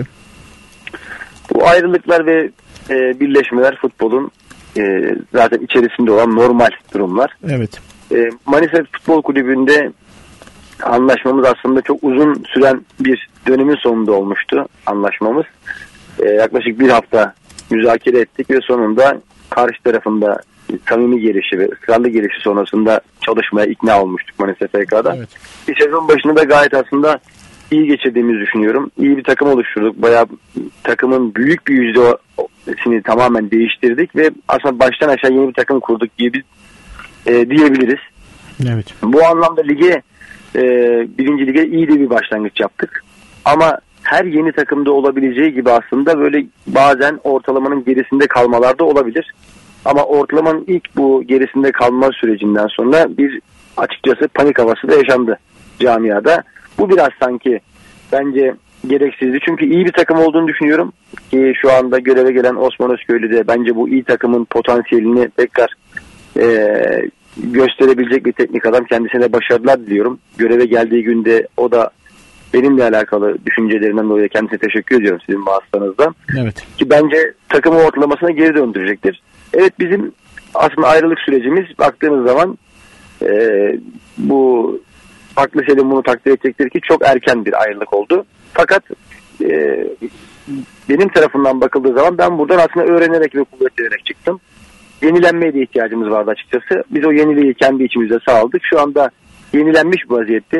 Bu ayrılıklar ve birleşmeler futbolun zaten içerisinde olan normal durumlar. Evet. Manisa Futbol Kulübü'nde anlaşmamız aslında çok uzun süren bir dönemin sonunda olmuştu anlaşmamız. Yaklaşık bir hafta müzakere ettik ve sonunda karşı tarafında samimi gelişi ve ısrarlı gelişi sonrasında çalışmaya ikna olmuştuk Manisa FK'da. Evet. Bir sezon başında da gayet aslında iyi geçirdiğimizi düşünüyorum. İyi bir takım oluşturduk. Bayağı takımın büyük bir yüzdesini tamamen değiştirdik ve aslında baştan aşağı yeni bir takım kurduk gibi diyebiliriz. Evet. Bu anlamda birinci lige iyi de bir başlangıç yaptık. Ama her yeni takımda olabileceği gibi aslında böyle bazen ortalamanın gerisinde kalmalar da olabilir. Ama ortalamanın ilk bu gerisinde kalma sürecinden sonra bir açıkçası panik havası da yaşandı camiada. Bu biraz sanki bence gereksizdi. Çünkü iyi bir takım olduğunu düşünüyorum. Ki şu anda göreve gelen Osman Özköylü de bence bu iyi takımın potansiyelini tekrar gösterebilecek bir teknik adam. Kendisine başarılar diliyorum. Göreve geldiği günde o da benimle alakalı düşüncelerinden dolayı kendisine teşekkür ediyorum sizin vasıtanızda. Evet. Ki bence takımı ortalamasına geri döndürecektir. Evet, bizim aslında ayrılık sürecimiz baktığımız zaman bu haklı Selim bunu takdir edecektir ki çok erken bir ayrılık oldu. Fakat benim tarafından bakıldığı zaman ben buradan aslında öğrenerek ve kuvvetlenerek çıktım. Yenilenmeye de ihtiyacımız vardı açıkçası. Biz o yeniliği kendi içimizde sağladık. Şu anda yenilenmiş bu vaziyette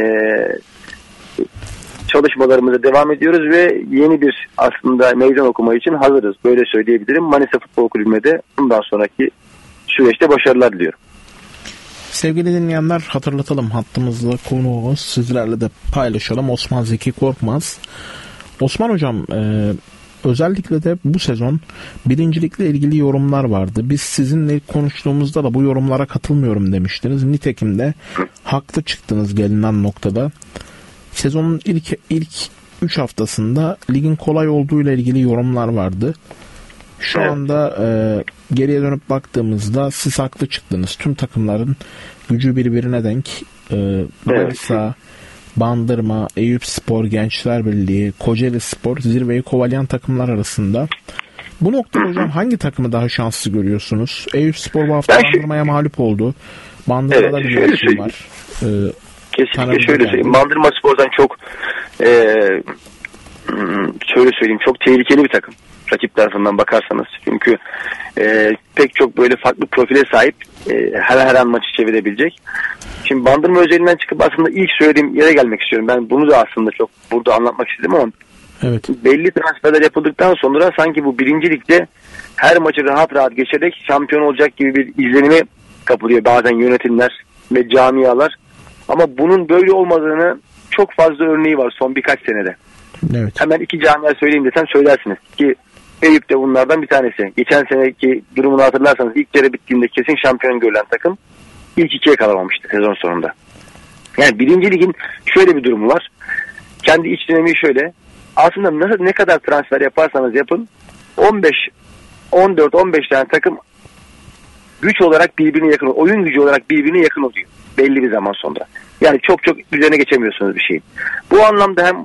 çalışmalarımıza devam ediyoruz ve yeni bir aslında meydan okuma için hazırız. Böyle söyleyebilirim. Manisa Futbol Kulübü'ne de bundan sonraki süreçte başarılar diliyorum. Sevgili dinleyenler, hatırlatalım, hattımızda konuğumuz, sizlerle de paylaşalım, Osman Zeki Korkmaz. Osman hocam, özellikle de bu sezon birincilikle ilgili yorumlar vardı. Biz sizinle konuştuğumuzda da bu yorumlara katılmıyorum demiştiniz. Nitekim de haklı çıktınız gelinen noktada. Sezonun ilk 3 haftasında ligin kolay olduğu ile ilgili yorumlar vardı. Şu anda geriye dönüp baktığımızda siz haklı çıktınız. Tüm takımların gücü birbirine denk. Manisa, Bandırma, Eyüpspor, Gençler Birliği, Kocaelispor zirveyi kovalayan takımlar arasında. Bu noktada hocam hangi takımı daha şanslı görüyorsunuz? Eyüpspor bu hafta Bandırma'ya mağlup oldu. Bandırma'da bir yarışım var. Kesinlikle şöyle söyleyeyim. Bandırma Spor'dan çok şöyle söyleyeyim, çok tehlikeli bir takım. Rakip tarafından bakarsanız. Çünkü pek çok böyle farklı profile sahip, her an maçı çevirebilecek. Şimdi Bandırma özelinden çıkıp aslında ilk söylediğim yere gelmek istiyorum. Ben bunu da aslında çok burada anlatmak istedim ama evet, belli transferler yapıldıktan sonra sanki bu birincilikte her maçı rahat rahat geçerek şampiyon olacak gibi bir izlenimi kapılıyor bazen yönetimler ve camialar. Ama bunun böyle olmadığını çok fazla örneği var son birkaç senede. Evet. Hemen iki camia söyleyeyim desem söylersiniz ki Eyüp de bunlardan bir tanesi. Geçen seneki durumunu hatırlarsanız ilk yarı bittiğinde kesin şampiyon görülen takım ilk ikiye kalamamıştı sezon sonunda. Yani birinci ligin şöyle bir durumu var. Kendi iç dinamiği şöyle. Aslında ne kadar transfer yaparsanız yapın 14-15 tane takım güç olarak birbirine yakın, oyun gücü olarak birbirine yakın oluyor belli bir zaman sonra. Yani çok üzerine geçemiyorsunuz bir şeyin. Bu anlamda hem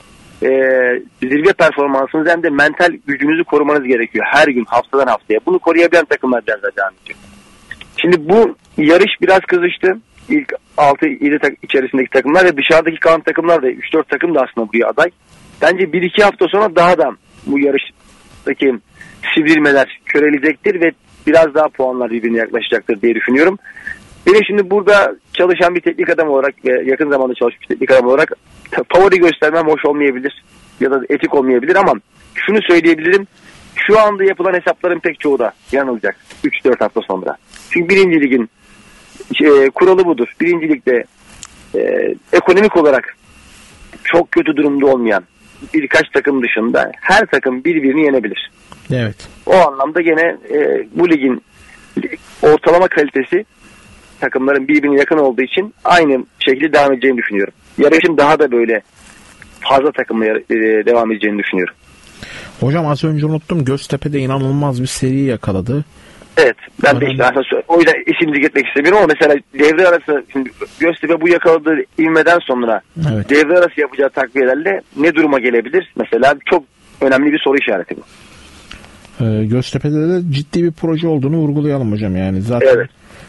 zirve performansınız hem de mental gücünüzü korumanız gerekiyor. Her gün, haftadan haftaya. Bunu koruyabilen takımlar biraz daha devam ediyor. Şimdi bu yarış biraz kızıştı. İlk 6-7 içerisindeki takımlar ve dışarıdaki kalan takımlar da 3-4 takım da aslında buraya aday. Bence 1-2 hafta sonra daha da bu yarıştaki sivrilmeler köreleyecektir ve biraz daha puanlar birbirine yaklaşacaktır diye düşünüyorum. Benim şimdi burada çalışan bir teknik adam olarak ve yakın zamanda çalışmış teknik adam olarak favori göstermem hoş olmayabilir ya da etik olmayabilir ama şunu söyleyebilirim. Şu anda yapılan hesapların pek çoğu da yanılacak 3-4 hafta sonra. Çünkü birinci ligin kuralı budur. Birinci ligde ekonomik olarak çok kötü durumda olmayan birkaç takım dışında her takım birbirini yenebilir. Evet. O anlamda gene bu ligin ortalama kalitesi takımların birbirine yakın olduğu için aynı şekilde devam edeceğini düşünüyorum. Yarışın daha da böyle fazla takımla devam edeceğini düşünüyorum. Hocam az önce unuttum. Göztepe'de inanılmaz bir seri yakaladı. Evet. Ben de işte o yüzden isim zikretmek istemiyorum ama mesela devre arası, şimdi Göztepe bu yakaladığı ivmeden sonra evet, devre arası yapacağı takviyelerle ne duruma gelebilir? Mesela çok önemli bir soru işareti bu. Göztepe'de de ciddi bir proje olduğunu vurgulayalım hocam. Yani zaten evet,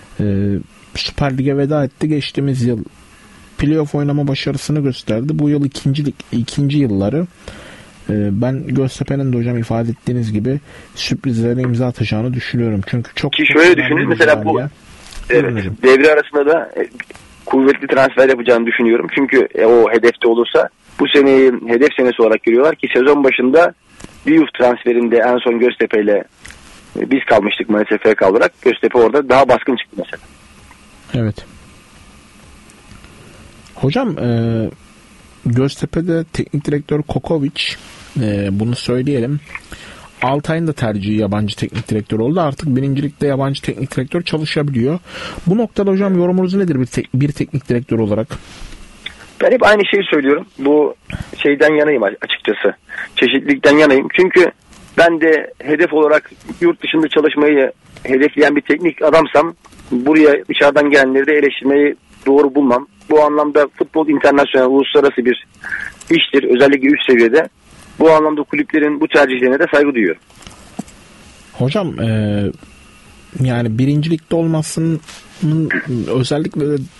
Süper Lig'e veda etti. Geçtiğimiz yıl playoff oynama başarısını gösterdi. Bu yıl ikinci yılları. Ben Göztepe'nin de hocam ifade ettiğiniz gibi sürprizlere imza atacağını düşünüyorum. Çünkü çok şöyle düşünün mesela bu devre arasında da kuvvetli transfer yapacağını düşünüyorum. Çünkü o hedefte olursa bu seneyi hedef senesi olarak görüyorlar ki sezon başında Diouf transferinde en son Göztepe ile biz kalmıştık maalesef FK olarak. Göztepe orada daha baskın çıktı mesela. Evet. Hocam Göztepe'de teknik direktör Kokovic, bunu söyleyelim, Altay'ın da tercihi yabancı teknik direktör oldu. Artık birincilikte yabancı teknik direktör çalışabiliyor. Bu noktada hocam yorumunuz nedir bir teknik direktör olarak? Ben hep aynı şeyi söylüyorum. Bu şeyden yanayım açıkçası. Çeşitlilikten yanayım. Çünkü ben de hedef olarak yurt dışında çalışmayı hedefleyen bir teknik adamsam buraya dışarıdan gelenleri de eleştirmeyi doğru bulmam. Bu anlamda futbol internasyonel, uluslararası bir iştir. Özellikle üst seviyede. Bu anlamda kulüplerin bu tercihlerine de saygı duyuyorum. Hocam yani birincilikte olmasının özellikle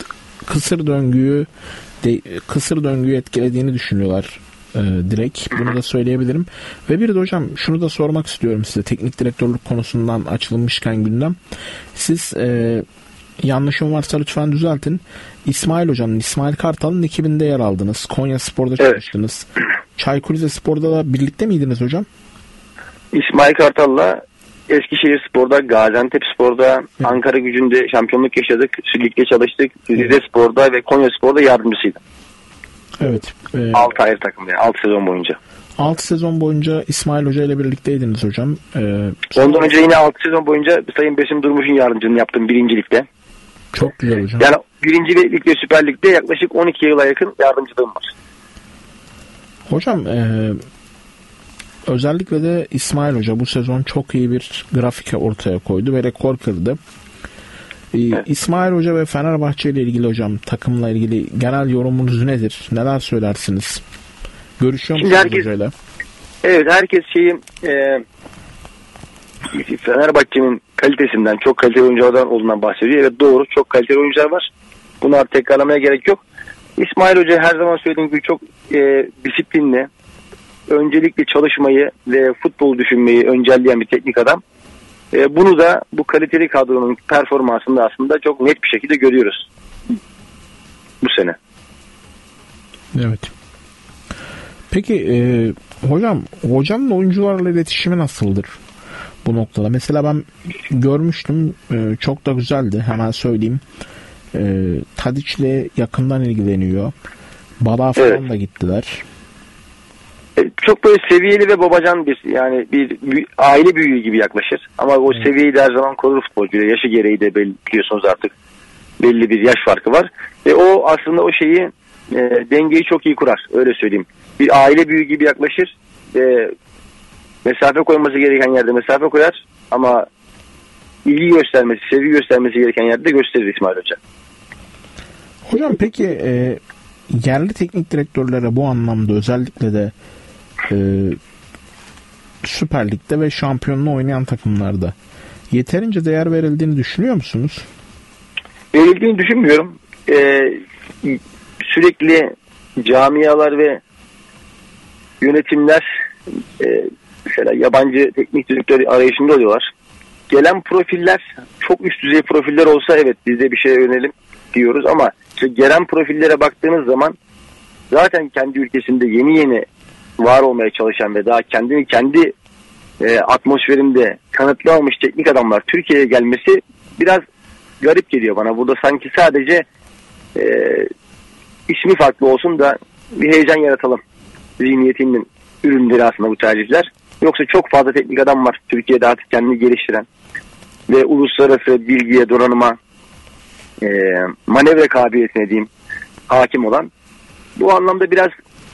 kısır döngüyü etkilediğini düşünüyorlar direkt. Bunu da söyleyebilirim. Ve bir de hocam şunu da sormak istiyorum size. Teknik direktörlük konusundan açılmışken gündem. Siz yanlışım varsa lütfen düzeltin. İsmail Kartal'ın ekibinde yer aldınız. Konyaspor'da çalıştınız. Çaykur Rizespor'da da birlikte miydiniz hocam? İsmail Kartal'la Eskişehirspor'da, Gaziantepspor'da, Ankaragücü'nde şampiyonluk yaşadık. Ligde çalıştık. Rizespor'da ve Konyaspor'da yardımcısıydım. Evet. 6 ayrı takım yani 6 sezon boyunca. 6 sezon boyunca İsmail Hoca ile birlikteydiniz hocam. Ondan önce yine 6 sezon boyunca Sayın Besim Durmuş'un yardımcılığını yaptım 1. Ligde. Çok güzel hocam. Yani 1. Ligde, Süper Lig'de yaklaşık 12 yıla yakın yardımcılığım var. Hocam özellikle de İsmail Hoca bu sezon çok iyi bir grafik ortaya koydu ve rekor kırdı. Evet. İsmail Hoca ve Fenerbahçe ile ilgili hocam, takımla ilgili genel yorumunuz nedir? Neler söylersiniz? Görüşüyor musunuz hocayla? Evet, herkes Fenerbahçe'nin kalitesinden, çok kaliteli oyunculardan olduğundan bahsediyor. Evet, doğru, çok kaliteli oyuncular var. Bunu artık tekrarlamaya gerek yok. İsmail Hoca her zaman söylediğim gibi çok disiplinli, öncelikle çalışmayı ve futbol düşünmeyi öncelleyen bir teknik adam. Bunu da bu kaliteli kadronun performansında aslında çok net bir şekilde görüyoruz bu sene. Evet. Peki hocanın oyuncularla iletişimi nasıldır bu noktada? Mesela ben görmüştüm, çok da güzeldi, hemen söyleyeyim. Tadiç'le yakından ilgileniyor. Balığa falan da gittiler. Çok böyle seviyeli ve babacan bir aile büyüğü gibi yaklaşır. Ama o seviyeyi de her zaman korur futbolcuyla. Yaşı gereği de biliyorsunuz artık belli bir yaş farkı var. Ve o aslında o şeyi dengeyi çok iyi kurar. Öyle söyleyeyim. Bir aile büyüğü gibi yaklaşır. Mesafe koyması gereken yerde mesafe koyar. Ama ilgi göstermesi, sevgi göstermesi gereken yerde gösterir İsmail Hoca. Hocam peki yerli teknik direktörlere bu anlamda özellikle de Süper Lig'de ve şampiyonluğu oynayan takımlarda yeterince değer verildiğini düşünüyor musunuz? Verildiğini düşünmüyorum. Sürekli camialar ve yönetimler mesela yabancı teknik direktör arayışında oluyorlar. Gelen profiller çok üst düzey profiller olsa evet biz de bir şey öğrenelim diyoruz ama işte gelen profillere baktığınız zaman zaten kendi ülkesinde yeni var olmaya çalışan ve daha kendini kendi atmosferinde kanıtlamamış teknik adamlar Türkiye'ye gelmesi biraz garip geliyor bana. Burada sanki sadece ismi farklı olsun da bir heyecan yaratalım zihniyetinin ürünleri aslında bu tercihler. Yoksa çok fazla teknik adam var Türkiye'de artık kendini geliştiren ve uluslararası bilgiye, donanıma, manevra kabiliyetine diyeyim hakim olan. Bu anlamda biraz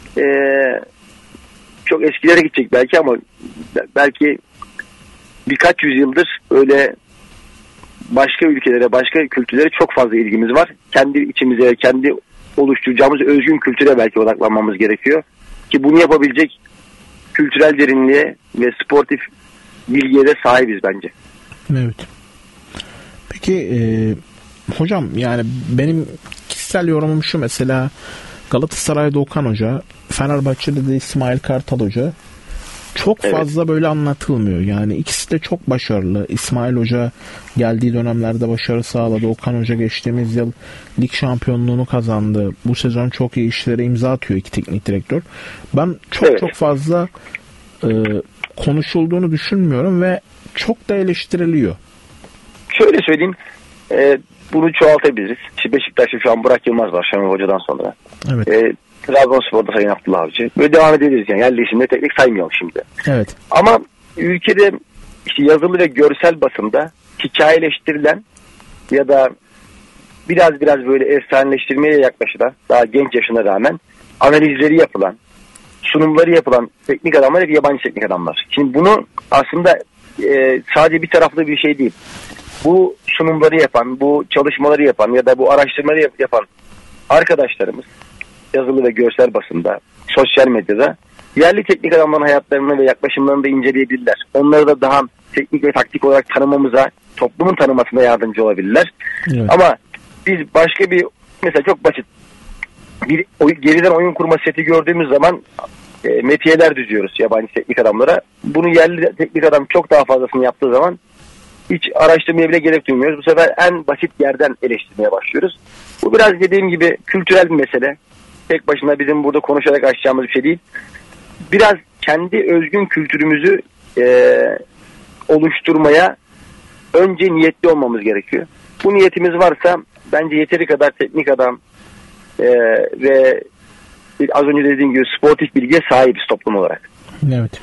çok eskilere gidecek belki ama belki birkaç yüzyıldır öyle başka ülkelere, başka kültürlere çok fazla ilgimiz var. Kendi içimize, kendi oluşturacağımız özgün kültüre belki odaklanmamız gerekiyor. Ki bunu yapabilecek kültürel derinliğe ve sportif bilgiye de sahibiz bence. Evet. Peki hocam yani benim kişisel yorumum şu, mesela Galatasaray'da Okan Hoca, Fenerbahçe'de de İsmail Kartal Hoca çok fazla böyle anlatılmıyor. Yani ikisi de çok başarılı. İsmail Hoca geldiği dönemlerde başarı sağladı. Okan Hoca geçtiğimiz yıl lig şampiyonluğunu kazandı. Bu sezon çok iyi işlere imza atıyor iki teknik direktör. Ben çok fazla konuşulduğunu düşünmüyorum ve çok da eleştiriliyor. Şöyle söyleyeyim. Bunu çoğaltabiliriz. Beşiktaş'ta şu an Burak Yılmaz var Şenol Hoca'dan sonra. Evet. Trabzonspor'da Sayın Abdullah Avcı. Böyle devam edebiliriz yani. Yerli isimde teknik saymayalım şimdi. Evet. Ama ülkede işte yazılı ve görsel basında hikayeleştirilen ya da biraz böyle efsaneleştirmeye yaklaşılan, daha genç yaşına rağmen analizleri yapılan, sunumları yapılan teknik adamlar hep yabancı teknik adamlar. Şimdi bunu aslında sadece bir taraflı bir şey değil. Bu sunumları yapan, bu çalışmaları yapan ya da bu araştırmaları yapan arkadaşlarımız yazılı ve görsel basında, sosyal medyada yerli teknik adamların hayatlarını ve yaklaşımlarını da inceleyebilirler. Onları da daha teknik ve taktik olarak tanımamıza, toplumun tanımasına yardımcı olabilirler. Evet. Ama biz başka bir, mesela çok basit bir geriden oyun kurma seti gördüğümüz zaman metiyeler düzüyoruz yabancı teknik adamlara. Bunu yerli teknik adam çok daha fazlasını yaptığı zaman hiç araştırmaya bile gerek duymuyoruz. Bu sefer en basit yerden eleştirmeye başlıyoruz. Bu biraz dediğim gibi kültürel bir mesele. Tek başına bizim burada konuşarak aşacağımız bir şey değil. Biraz kendi özgün kültürümüzü oluşturmaya önce niyetli olmamız gerekiyor. Bu niyetimiz varsa bence yeteri kadar teknik adam ve az önce dediğim gibi sportif bilgiye sahibiz toplum olarak. Evet.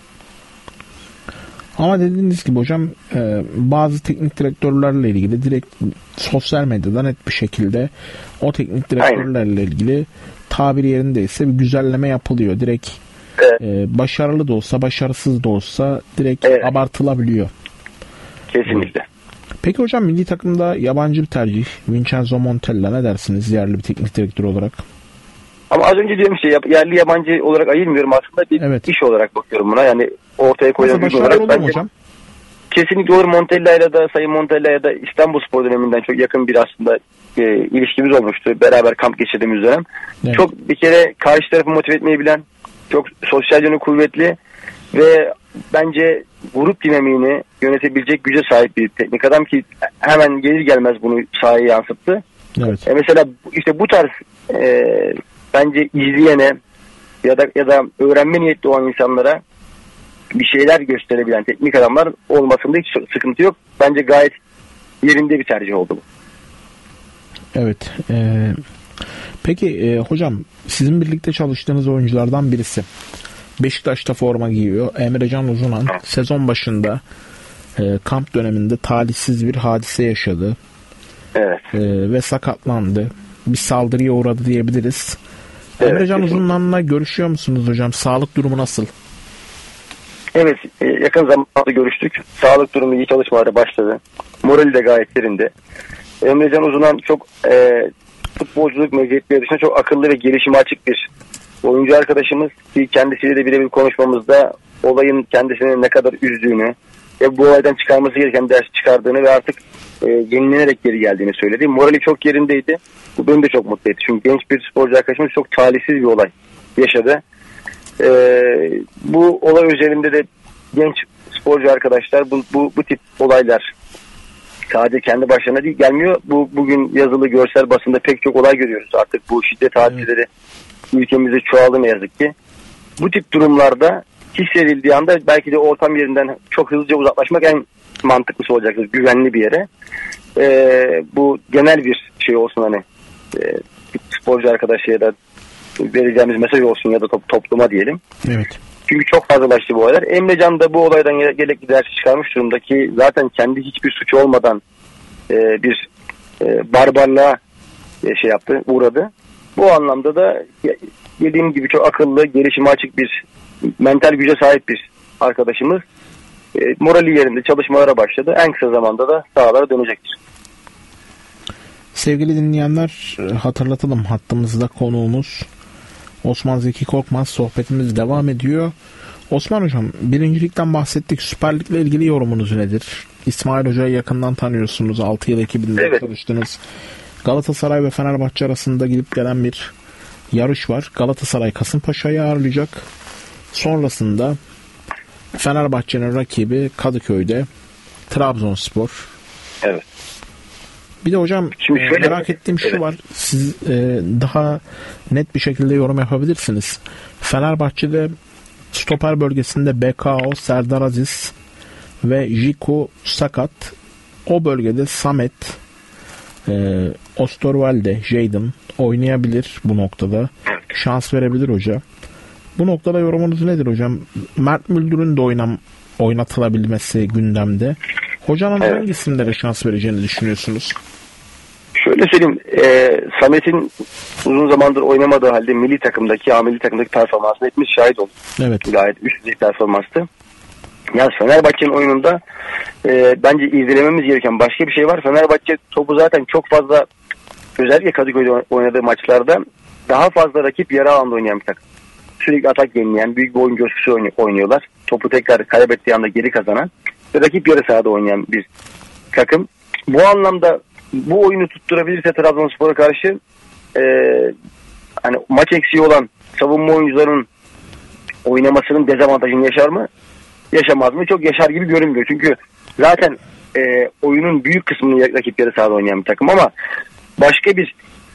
Ama dediğiniz gibi hocam bazı teknik direktörlerle ilgili direkt sosyal medyada net bir şekilde o teknik direktörlerle ilgili tabiri yerindeyse bir güzelleme yapılıyor. Direkt başarılı da olsa başarısız da olsa direkt abartılabiliyor. Kesinlikle. Peki hocam milli takımda yabancı bir tercih. Vincenzo Montella, ne dersiniz yerli bir teknik direktör olarak? Ama az önce diyorum yerli yabancı olarak ayırmıyorum aslında, bir iş olarak bakıyorum buna. Yani ortaya koyulan bir olarak bence hocam? Kesinlikle olur. Montella'yla da, Sayın Montella'ya da İstanbulspor döneminden çok yakın bir aslında ilişkimiz olmuştu. Beraber kamp geçirdiğimiz dönem. Evet. Çok bir kere karşı tarafı motive etmeyi bilen, çok sosyal yönü kuvvetli ve bence grup dinamiğini yönetebilecek güce sahip bir teknik adam ki hemen gelir gelmez bunu sahaya yansıttı. Evet. Mesela işte bu tarz bence izleyene ya da öğrenme niyetli olan insanlara bir şeyler gösterebilen teknik adamlar olmasında hiç sıkıntı yok. Bence gayet yerinde bir tercih oldu bu. Evet. Peki hocam sizin birlikte çalıştığınız oyunculardan birisi Beşiktaş'ta forma giyiyor. Emrecan Uzunan sezon başında kamp döneminde talihsiz bir hadise yaşadı. Evet. Ve sakatlandı. Bir saldırıya uğradı diyebiliriz. Evet. Emrecan Uzunan'la görüşüyor musunuz hocam? Sağlık durumu nasıl? Evet. Yakın zamanda görüştük. Sağlık durumu iyi, çalışmalara başladı. Morali de gayet yerinde. Emrecan Uzunan çok futbolculuk meziyetleri dışında çok akıllı ve gelişime açık bir oyuncu arkadaşımız. Kendisiyle de birebir konuşmamızda olayın kendisini ne kadar üzdüğünü ve bu olaydan çıkarması gereken ders çıkardığını ve artık yenilenerek geri geldiğini söyledi. Morali çok yerindeydi. Bu beni de çok mutlu etti. Çünkü genç bir sporcu arkadaşımız çok talihsiz bir olay yaşadı. Bu olay üzerinde de genç sporcu arkadaşlar bu tip olaylar sadece kendi başlarına değil gelmiyor. Bugün yazılı görsel basında pek çok olay görüyoruz. Artık bu şiddet hadiseleri ülkemizde çoğaldı ne yazık ki. Bu tip durumlarda hissedildiği anda belki de ortam yerinden çok hızlıca uzaklaşmak en mantıklısı olacaktır. Güvenli bir yere. Bu genel bir şey olsun hani sporcu arkadaşlara da vereceğimiz mesaj olsun ya da topluma diyelim. Evet. Çünkü çok fazlalaştı bu olaylar. Emrecan da bu olaydan gerekli dersi çıkarmış durumda ki zaten kendi hiçbir suçu olmadan bir barbarlığa uğradı. Bu anlamda da dediğim gibi çok akıllı, gelişime açık bir mental güce sahip bir arkadaşımız. Morali yerinde çalışmalara başladı. En kısa zamanda da sahalara dönecektir. Sevgili dinleyenler, hatırlatalım, hattımızda konuğumuz Osman Zeki Korkmaz. Sohbetimiz devam ediyor. Osman hocam, birincilikten bahsettik. Süper Lig'le ilgili yorumunuz nedir? İsmail Hoca'yı yakından tanıyorsunuz. 6 yıl ekibinde çalıştınız. Galatasaray ve Fenerbahçe arasında gidip gelen bir yarış var. Galatasaray Kasımpaşa'yı ağırlayacak. Sonrasında Fenerbahçe'nin rakibi Kadıköy'de Trabzonspor. Evet. Bir de hocam merak ettiğim şu var. Siz daha net bir şekilde yorum yapabilirsiniz. Fenerbahçe'de stoper bölgesinde BKO, Serdar Aziz ve Jiku sakat. O bölgede Samet, Osterwalde, Jadon oynayabilir bu noktada. Şans verebilir hoca. Bu noktada yorumunuz nedir hocam? Mert Müldür'ün de oynatılabilmesi gündemde. Hocanın hangi isimlere şans vereceğini düşünüyorsunuz? Şöyle söyleyeyim. Samet'in uzun zamandır oynamadığı halde milli takımdaki performansına hepimiz şahit olduk. Evet. Gayet üst düzey performanstı. Yani Fenerbahçe'nin oyununda bence izlememiz gereken başka bir şey var. Fenerbahçe topu zaten çok fazla, özellikle Kadıköy'de oynadığı maçlarda daha fazla rakip yarı alanda oynayan bir takım. Sürekli atak yenileyen, büyük bir oyun coşkusu oynuyorlar. Topu tekrar kaybettiği anda geri kazanan ve rakip yarı sahada oynayan bir takım. Bu anlamda bu oyunu tutturabilirse Trabzonspor'a karşı hani maç eksiği olan savunma oyuncularının oynamasının dezavantajını yaşar mı? Yaşamaz mı? Çok yaşar gibi görünmüyor. Çünkü zaten oyunun büyük kısmını rakip yarı sahada oynayan bir takım ama başka bir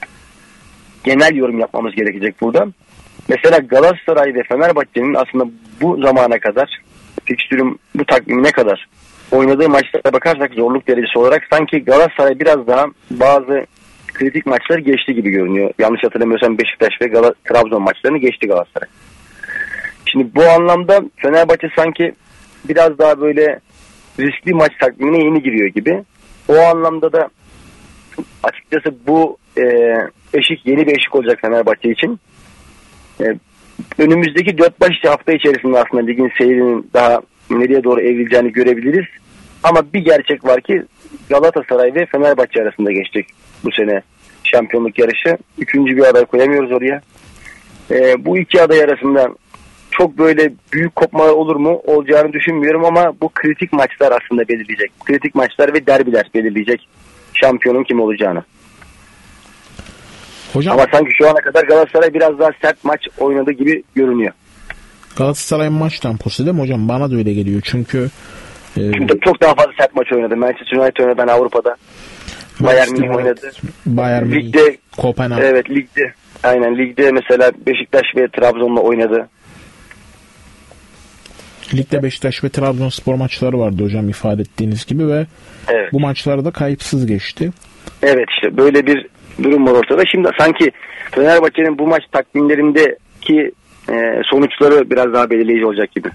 genel yorum yapmamız gerekecek burada. Mesela Galatasaray ve Fenerbahçe'nin aslında bu zamana kadar fikstürün bu takvimine kadar oynadığı maçlara bakarsak zorluk derecesi olarak sanki Galatasaray biraz daha bazı kritik maçları geçti gibi görünüyor. Yanlış hatırlamıyorsam Beşiktaş ve Trabzon maçlarını geçti Galatasaray. Şimdi bu anlamda Fenerbahçe sanki biraz daha böyle riskli maç takvimine yeni giriyor gibi. O anlamda da açıkçası bu yeni bir eşik olacak Fenerbahçe için. Önümüzdeki 4-5 hafta içerisinde aslında ligin seyrinin daha nereye doğru evrileceğini görebiliriz. Ama bir gerçek var ki Galatasaray ve Fenerbahçe arasında geçecek bu sene şampiyonluk yarışı. Üçüncü bir aday koyamıyoruz oraya. Bu iki aday arasında çok böyle büyük kopmalar olur mu? Olacağını düşünmüyorum ama bu kritik maçlar aslında belirleyecek. Kritik maçlar ve derbiler belirleyecek şampiyonun kim olacağını. Hocam, ama sanki şu ana kadar Galatasaray biraz daha sert maç oynadı gibi görünüyor. Galatasaray'ın maç temposu değil mi hocam? Bana da öyle geliyor. Çünkü çok daha fazla sert maç oynadı. Manchester United oynadı Avrupa'da. Bayern Münih oynadı. Bayern Münih, ligde, Kopenhag. Evet ligde. Aynen ligde mesela Beşiktaş ve Trabzon'la oynadı. Ligde Beşiktaş ve Trabzonspor maçları vardı hocam ifade ettiğiniz gibi ve evet. Bu maçlar da kayıpsız geçti. Evet işte böyle bir durum var ortada. Şimdi sanki Fenerbahçe'nin bu maç takvimlerindeki sonuçları biraz daha belirleyici olacak gibi.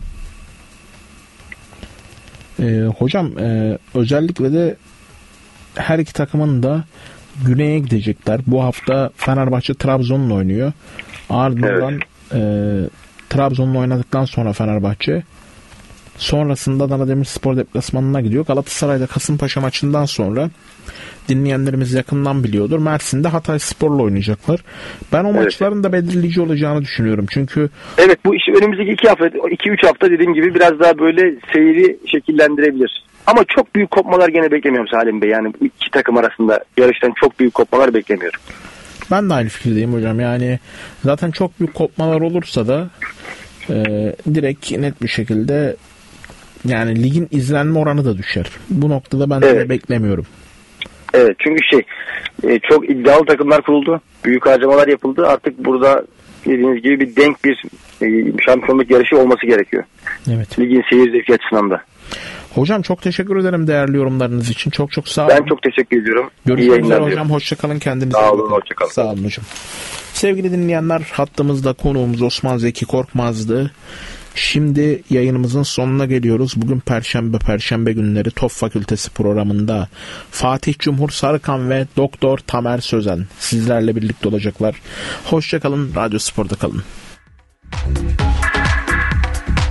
Hocam özellikle de her iki takımın da güneye gidecekler. Bu hafta Fenerbahçe Trabzon'la oynuyor. Ardından Trabzon'la oynadıktan sonra Fenerbahçe sonrasında Adana Demirspor deplasmanına gidiyor. Galatasaray'da Kasımpaşa maçından sonra dinleyenlerimiz yakından biliyordur. Mersin'de Hatayspor'la oynayacaklar. Ben o maçların da belirleyici olacağını düşünüyorum. Çünkü evet bu işi önümüzdeki 2-3 hafta dediğim gibi biraz daha böyle seyri şekillendirebilir. Ama çok büyük kopmalar gene beklemiyorum Salim Bey. Yani bu iki takım arasında yarıştan çok büyük kopmalar beklemiyorum. Ben de aynı fikirdeyim hocam. Yani zaten çok büyük kopmalar olursa da direkt net bir şekilde yani ligin izlenme oranı da düşer. Bu noktada ben de beklemiyorum. Evet çünkü çok iddialı takımlar kuruldu. Büyük harcamalar yapıldı. Artık burada dediğiniz gibi bir denk bir şampiyonluk yarışı olması gerekiyor. Evet. Ligin seyir zevki açısından da. Hocam çok teşekkür ederim değerli yorumlarınız için. Çok çok sağ olun. Ben çok teşekkür ediyorum. Görüşmek üzere hocam. Hoşçakalın. Kendinize iyi bakın. Sağ olun. Hoşçakalın. Sağ olun hocam. Sevgili dinleyenler, hattımızda konuğumuz Osman Zeki Korkmaz'dı. Şimdi yayınımızın sonuna geliyoruz. Bugün Perşembe günleri Tıp Fakültesi programında Fatih Cumhur Sarıkan ve Doktor Tamer Sözen sizlerle birlikte olacaklar. Hoşçakalın. Radyo Spor'da kalın.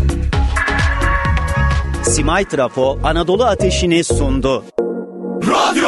Simay Trafo Anadolu Ateşi'ni sundu. Radyo